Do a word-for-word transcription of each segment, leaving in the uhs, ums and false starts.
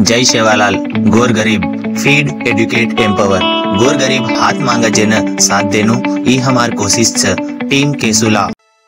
जय सेवालाल गोर गरीब फीड एडुकेट एम्पावर गोर गरीब हाथ मांगा जेन साथ देनु ई हमार कोशिश छ टीम केसुला।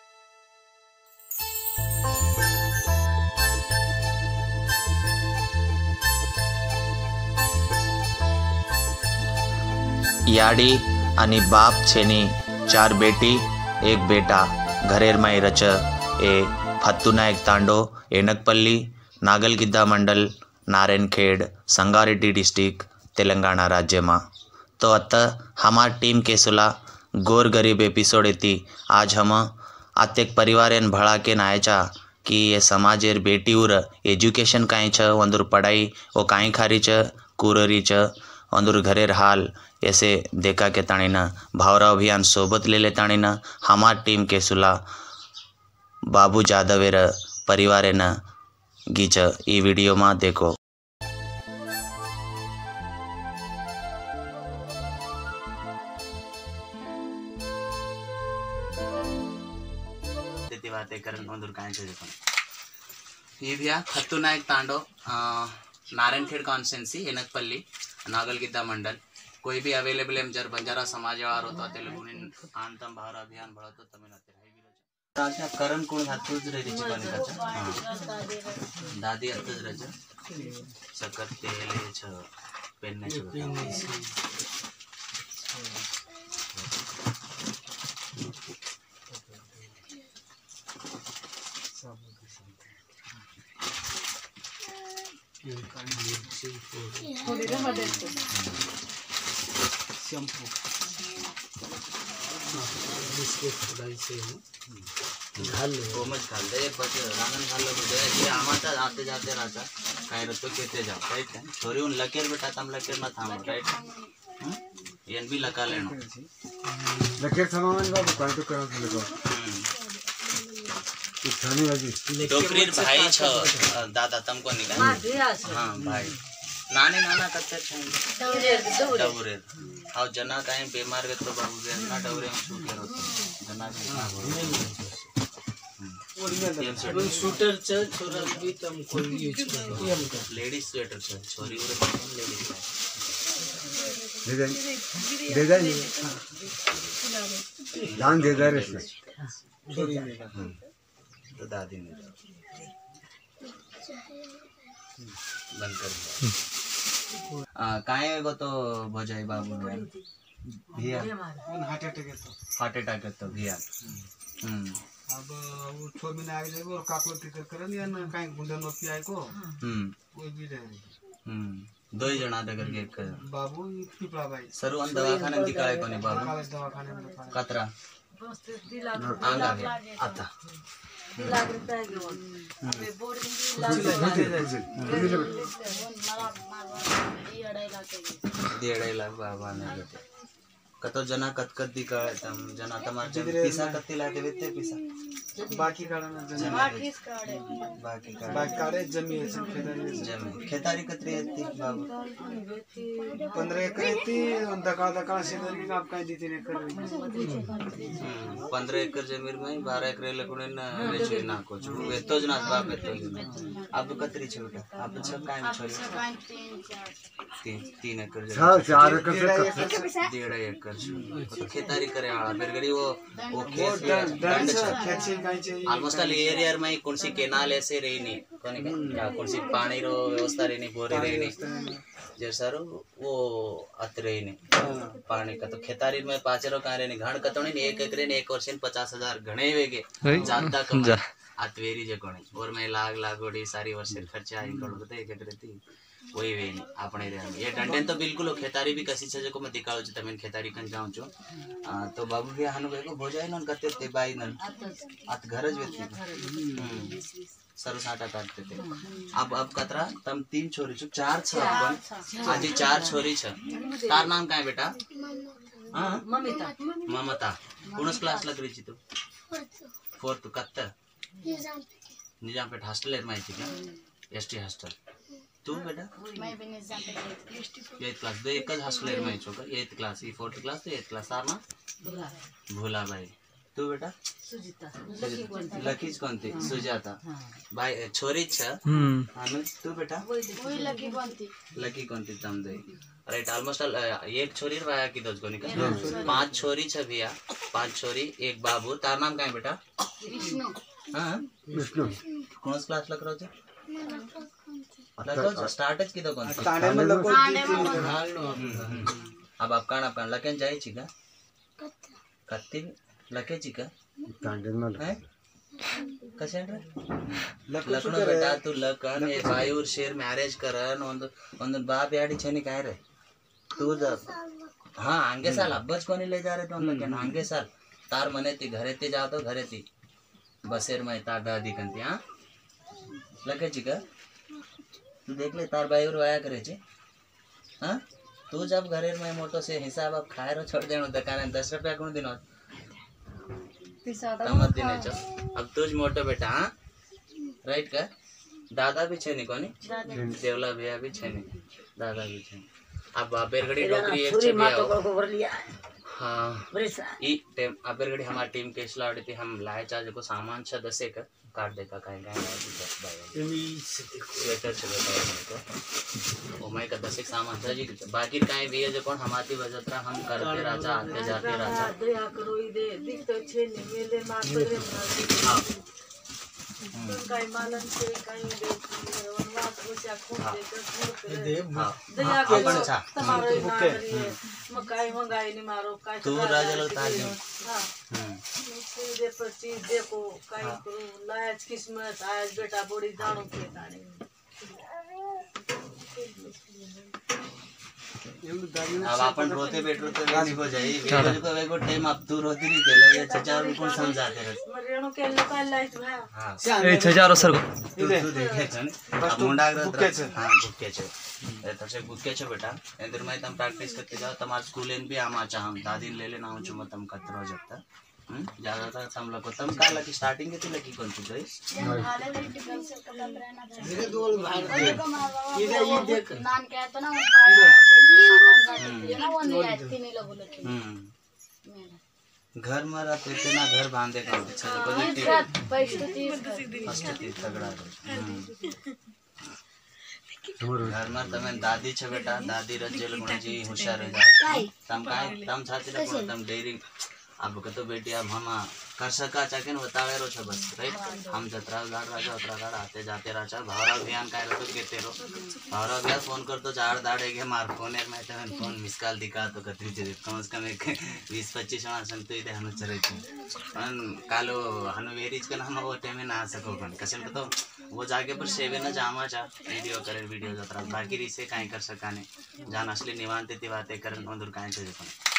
याडी आणि बाप छेनी चार बेटी एक बेटा घरेर माई रच ए फत्तुनायक तांडो एनकपल्ली नागलगिद्दा मंडल नारायणखेड़ संगारेड्डी डिस्ट्रिक्ट तेलंगाना राज्य में। तो अत हमार टीम केसुला गोर गरीब एपिसोड एती आज हम आतेक परिवार भड़ा के नायचा कि ये समाजेर बेटी उर एजुकेशन काई छ वंदुर पढ़ाई वो काई खारी छ कुररी छ वंदुर घरेर हाल ऐसे देखा के ताणी न भावरा अभियान सोबत ले ले ताणी न हमार टीम केसुला बाबू जादवेर परिवारे न गीच ई वीडियो में देखो। बातें करन वंदुर काई छ देखो ये भैया फत्तुनायक तांडो नारायणखेड़ कॉन्स्टेंसी एनकपल्ली नागलगिद्दा मंडल कोई भी अवेलेबल है जर बंजारा समाज वार होता तेलुगु आंतम भावरा अभियान भळतो तमिन राजा करण कोण हातूच रे रिची पण हां दादी हातूच रज सकत तेल छ पेन छ शैम्पू बिस्किट डाल से घाल वो मत घाल दे बस रांगन घाल लो दे ये आमाता आते जाते रहता काय रतो केते जाओ राइट है छोरी उन लकेर बेटा तम लकेर मत थाम राइट एन भी लगा लेनो लकेर थमावन बाबू काय तो करा लगो खाने वाली डोकरीर भाई छ दादा तुमको निकाल हां भाई नानी नाना कच्चे छे डवरे आव जना काई बीमार गे तो बाबू गे ना डवरे में शूट करो जना के शूटर छ छोरा भी तुम कोई यूज करो लेडीज स्वेटर छ छोरी उरे कौन लेडीज दे दे दे दे दान दे दे रे छोरी ने तो दादी ने बंद कर आ काहे गो तो बजाई बाबू ने भैया हार्ट अटैक तो हार्ट अटैक तो भैया हम अब वो छो महीने आगे जाबो और काको टिकट करन या ना काहे गुंडा नो पी आए को हम कोई भी रहे हम दो ही जना दगर के एक बाबू पिपला भाई सर अन दवाखाने दिखाए कोनी बाबू दवाखाने में कतरा आंगा है आता लाख रुपए घेऊन अबे बोर्डिंग लाख डेढ़ लाख बाबा ने बेटे कतो जना कतकत दिखाए तम जना तमार जब पैसा कत्ती लाते वेते पैसा बाकी काढना जना बाकी काढे बाकी काढे बाकी काढे जमी है खेतारी जमी खेतारी कतरी येती बाबा पंद्रह एकर येती दका दका शेजारी आप काय देते ने कर पंद्रह एकर जमीन में बारह एकर लकुने न रेचे ना को छु वेतोज ना बाप वेतो अब कतरी छ बेटा अब छ काय में छोरी तीन तीन एकर जमीन हां चार एकर से डेढ़ एकर तो खेतारी करे वाला फिर गरी वो वो खेत दंड छ ऑलमोस्ट ऑल एरिया में कोनसी केनाल ऐसे रेनी कोनी का कोनसी पानी रो व्यवस्था रेनी बोरी रेनी जैसा रो वो अत रेनी पानी का तो खेतारी में पाचरो का रेनी घण कतोनी एक एकरे ने एक वर्ष में पचास हजार घणे वेगे ज्यादा कम अतवेरी जे कोनी और मैं लाग लागोडी सारी वर्ष खर्चा आई करो तो एक एकरे थी वही वे आपणे रे ये डंडेन तो बिल्कुल खेतारी भी कसी छ जको मैं दिखाऊ छ तमेन खेतारी कन जाऊ छ तो बाबू भी हानु बेको भोजाई नन कते ते बाई नन अत घरज वेती सर साटा काटते थे अब अब कतरा तम तीन छोरी छ चार छ अपन आज चार छोरी छ तार नाम काय बेटा हां ममता ममता कोनस क्लास लग रही छी तू फोर्थ कत्ता निजामपेट हॉस्टल है माहिती का एसटी हॉस्टल तू बेटा मैं भी निजामपेट एट क्लास दे एक हॉस्टल में छोकर एट क्लास ई फोर्थ क्लास तो एट क्लास आर ना भोला भाई तू बेटा सुजिता लकीच कोणती सुजाता बाय छोरीच छ अनुज तू बेटा वही लकी कोणती लकी कोणती तमदे राइट ऑलमोस्ट एक छोरी वाया की दोज कोनी का पांच छोरी छ भैया पांच छोरी एक बाबू तार नाम काय बेटा विष्णु हां विष्णु कौन सी क्लास लग रहा है मतलब स्टार्टच की दो कौन तांडे में लोग अब आप कान अपन लकेन जाई छी का कत्ती लके छी का तांडे में है कसे रे लखनो बेटा तू लकन ए बायूर शेर मैरेज करन ಒಂದು ಒಂದು बाप याडी छनी काय रे तू जब हां आंगे साल अब्बच कोनी ले जा रहे तो लकेन आंगे साल तार मने ती घरे ते जातो घरे ती बसेर में ता दादी कंती हां लके छी का तू देख ले तार बायूर आया करे छे हां तू जब घरे में मोटो से हिसाब अब खाए रो छोड़ देनो दुकान दस रुपया कोन दिनो तमत दिने छ अब तुझ मोटो बेटा हां राइट का दादा भी छे नी कोनी देवला भैया भी छे नी दादा भी छे अब अबेरगड़ी डोकरी एक छे हां ई टेम अबेरगड़ी हमार टीम के स्लाडी थी हम लाए चार्ज को सामान छ दस एक काट देका काय काय भाई एमी से देखो लेटर चले तो ओ मैं का दस एक सामान था जी बाकी काय भी है जो कौन हमारी वजह हम करते राजा आते जाते राजा दया करो ई दे दिख तो छे ने मेले मार परे हां काय मालन से काय दे वनवास होचा खून दे कर दे दया अपन छा तुम्हारे नाम मकाई मंगाई नहीं मारो काय तू राजा लो ताज हां दे पर चीज देखो काय करो लाज किस्मत आज बेटा बड़ी जानो के ताने अब अपन रोते बैठ रोते नहीं हो जाई वीडियो को वेगो टाइम अब तू रोती नहीं केले ये चार को समझाते रह मरेणो के लोक लाइट भा हां ए छजारो सर तू तू देखे छ अब मुंडा बुके छ हां बुके छ ए तसे बुके छ बेटा एंदर में तुम प्रैक्टिस करते जाओ तुम्हारे स्कूल इन भी आमा चाहम दादी ले लेना हो जो तुम कतरो जब हम ज्यादातर हम लोग को तुम का लकी स्टार्टिंग के थी लकी कौन सी गई धीरे दोल भाग दे इधर ये देख नान क्या तो ना उन पाया ना वो नहीं आती नहीं लोगों लकी घर में रहते थे ना घर बांधे का अच्छा पॉजिटिव परिस्थिति परिस्थिति तगड़ा घर में तमें दादी छ बेटा दादी रजेल गुण जी होशियार हो जाओ तम काय तम छाती रे तम डेयरी अब कतो बेटी अब हम कर सका चाके न बतावे रो छ बस राइट हम जत्रा गाड़ राजा उतरा गाड़ आते जाते राजा भावरा अभियान काय रहतो केते रो भावरा अभियान फोन करतो चार दाड़े के मार फोन एक मैं तमें फोन मिस कॉल दिखा तो कतरी जे कम से कम एक बीस पच्चीस जण असन तो इथे हनु चरे छ पण कालो हनु वेरीज के हम वो टाइम में ना सको पण कसन तो वो जाके पर सेवे न जामा चा वीडियो करे वीडियो जत्रा बाकी रिसे काय कर सकाने जान असली निवांत ती बातें करन अंदर काय छ पण